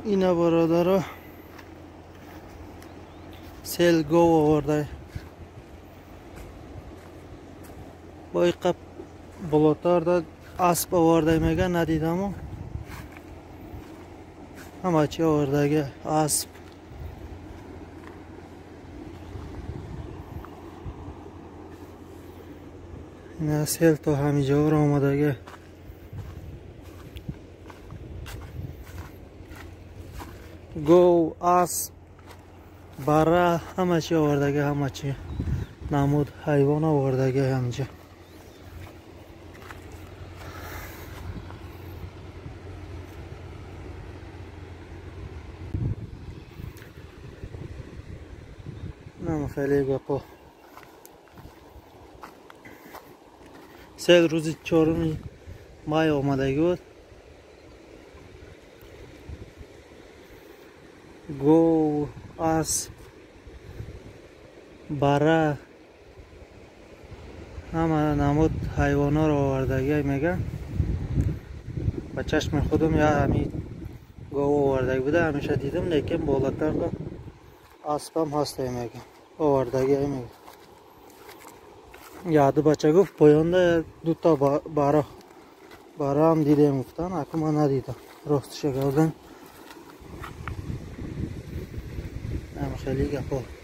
اینا برادرها سیل گو آورده با این قب بلوتار داد اسب آورده میگه ندیدم همه چی آورده اسب اینا سیل تا همینجا رو آمده گو اسب بره همه چی آورده همه چی نمود حیوان آورده همینجا نم خیلی گپا سیل روز 4 مای آمده بود گو اسب بره همه نمود حیوانا رو آوردگی میگن با چشم خودم یا همین گو آوردگی بوده همیشه دیدم لیکن بالاتر دا اسبم هسته میگن آوردگی میگن یاد بچه گفت پایانده دوتا بره هم دیده مفتن اکو من ندیدم راستش گفتن هم خیلی گپا